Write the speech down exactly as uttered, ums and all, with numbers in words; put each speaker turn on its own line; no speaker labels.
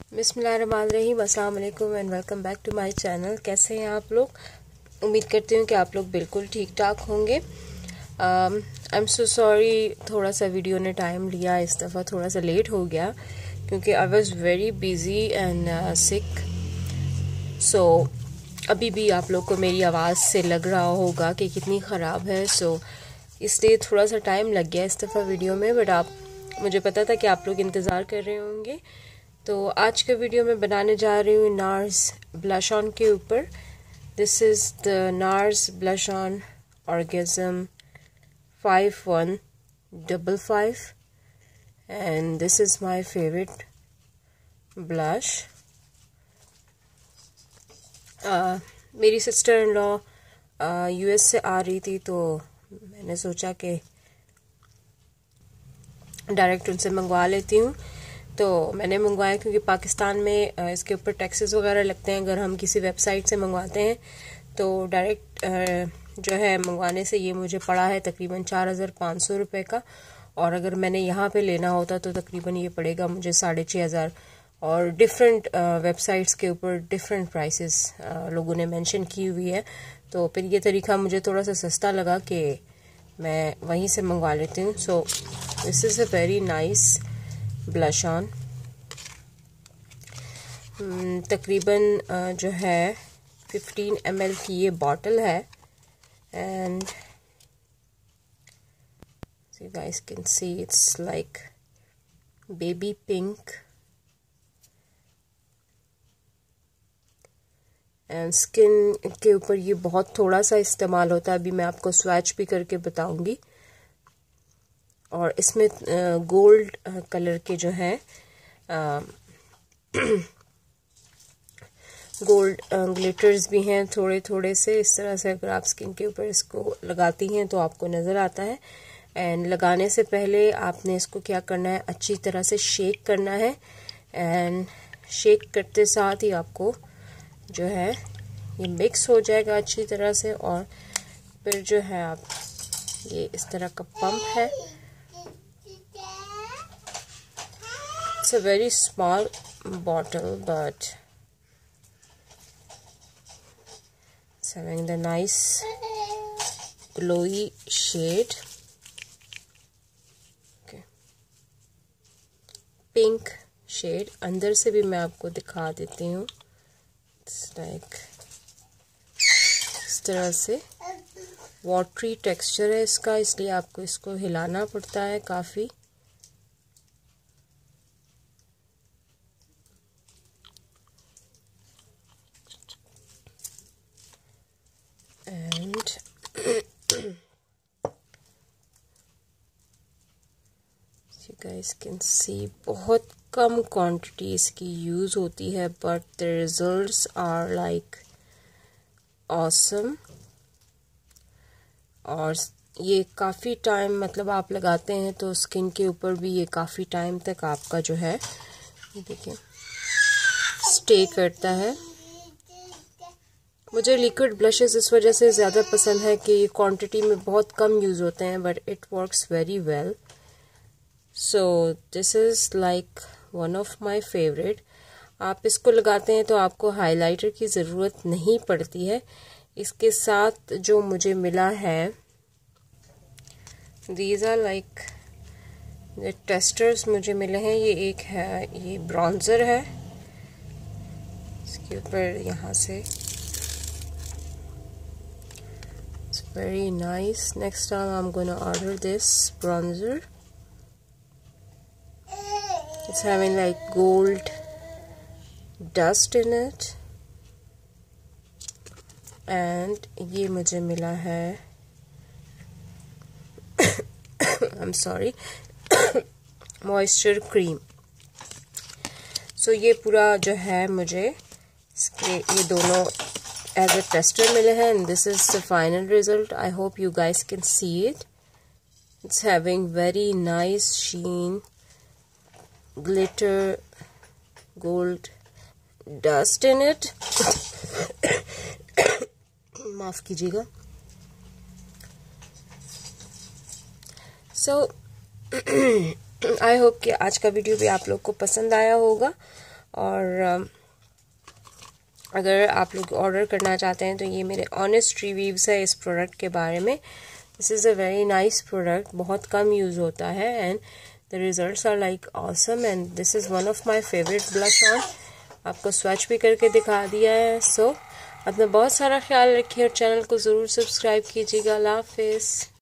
बिस्मिल्लाहिर्रहमानिर्रहीम, अस्सलाम वालेकुम and welcome back to my channel. कैसे हैं आप लोग? उम्मीद करती हूँ कि आप लोग बिल्कुल ठीक ठाक होंगे। आई एम सो सॉरी, थोड़ा सा वीडियो ने टाइम लिया, इस दफ़ा थोड़ा सा लेट हो गया क्योंकि I was very busy and sick. So अभी भी आप लोग को मेरी आवाज़ से लग रहा होगा कि कितनी ख़राब है, सो so, इसलिए थोड़ा सा टाइम लग गया इस दफ़ा वीडियो में। बट आप मुझे पता था कि आप लोग इंतज़ार कर रहे होंगे, तो आज के वीडियो में बनाने जा रही हूँ नार्स ब्लश ऑन के ऊपर। This is the NARS blush on Orgasm five one double five and this is my favourite blush. मेरी सिस्टर इन लॉ यूएस से आ रही थी, तो मैंने सोचा कि डायरेक्ट उनसे मंगवा लेती हूँ। तो मैंने मंगवाया क्योंकि पाकिस्तान में इसके ऊपर टैक्सेस वगैरह लगते हैं अगर हम किसी वेबसाइट से मंगवाते हैं। तो डायरेक्ट जो है मंगवाने से ये मुझे पड़ा है तकरीबन चार हज़ार पाँच सौ रुपये का, और अगर मैंने यहाँ पे लेना होता तो तकरीबन ये पड़ेगा मुझे साढ़े छः हज़ार। और डिफरेंट वेबसाइट्स के ऊपर डिफरेंट प्राइसेस लोगों ने मेंशन की हुई है, तो फिर ये तरीका मुझे थोड़ा सा सस्ता लगा कि मैं वहीं से मंगवा लेती हूँ। So this is a very nice blush on. तकरीबन जो है फिफ्टीन एम एल की ये बॉटल है and you guys can see it's like baby pink and skin के ऊपर ये बहुत थोड़ा सा इस्तेमाल होता है। अभी मैं आपको स्वैच भी करके बताऊंगी। और इसमें गोल्ड कलर के जो हैं गोल्ड ग्लिटर्स भी हैं थोड़े थोड़े से। इस तरह से अगर आप स्किन के ऊपर इसको लगाती हैं तो आपको नज़र आता है। एंड लगाने से पहले आपने इसको क्या करना है, अच्छी तरह से शेक करना है। एंड शेक करते साथ ही आपको जो है ये मिक्स हो जाएगा अच्छी तरह से, और फिर जो है आप ये इस तरह का पंप है। It's a very small bottle but it's having the nice glowy shade, pink shade. अंदर से भी मैं आपको दिखा देती हूँ। इट्स लाइक इस तरह से वाटरी टेक्सचर है इसका, इसलिए आपको इसको हिलाना पड़ता है काफ़ी। And you guys can see बहुत कम क्वांटिटी इसकी यूज़ होती है, but the results are like awesome. और ये काफ़ी टाइम मतलब आप लगाते हैं तो स्किन के ऊपर भी ये काफ़ी टाइम तक आपका जो है ये देखिए स्टे करता है। मुझे लिक्विड ब्लशेस इस वजह से ज़्यादा पसंद है कि क्वांटिटी में बहुत कम यूज़ होते हैं, but it works very well. So this is like one of my favourite. आप इसको लगाते हैं तो आपको हाइलाइटर की ज़रूरत नहीं पड़ती है। इसके साथ जो मुझे मिला है, these are like the testers मुझे मिले हैं। ये एक है, ये ब्रॉन्ज़र है, इसके ऊपर यहाँ से it's very nice. Next time I am gonna order this bronzer. It's having like gold dust in it, and ये मुझे मिला है I'm sorry मॉइस्चर क्रीम। सो ये पूरा जो है मुझे इसके ये दोनों एज अ टेस्टर मिले हैं, and this is the final result. I hope you guys can see it. It's having very nice sheen, glitter, gold dust in it. माफ कीजिएगा। सो आई होप कि आज का वीडियो भी आप लोग को पसंद आया होगा, और अगर आप लोग ऑर्डर करना चाहते हैं तो ये मेरे ऑनेस्ट रिव्यूज़ है इस प्रोडक्ट के बारे में। This is a very nice product, बहुत कम यूज़ होता है and the results are like awesome and this is one of my favourite blush on. आपको स्वैच भी करके दिखा दिया है। सो so, अपना बहुत सारा ख्याल रखिए और चैनल को ज़रूर सब्सक्राइब कीजिएगा। अल्लाह हाफिज़।